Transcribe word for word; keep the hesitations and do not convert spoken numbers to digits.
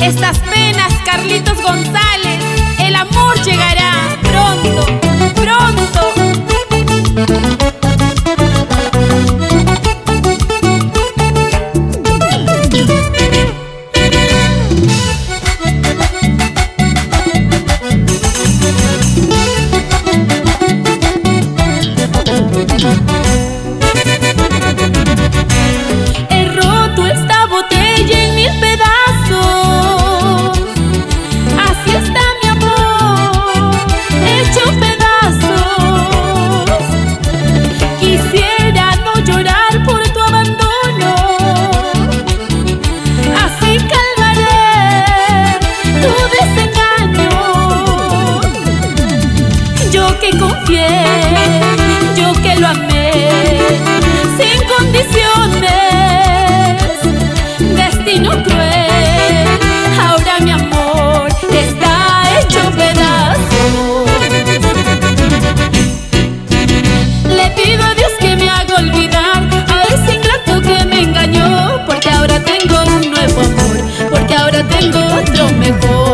estas penas, Carlitos González. El amor llegará pronto, pronto. He roto esta botella en mil pedazos. Así está mi amor, hecho pedazos. Quisiera no llorar por tu abandono, así calmaré tu desengaño. Yo que confié, yo que lo amé sin condiciones, destino cruel, ahora mi amor está hecho pedazos. Le pido a Dios que me haga olvidar a ese ingrato que me engañó, porque ahora tengo un nuevo amor, porque ahora tengo otro mejor.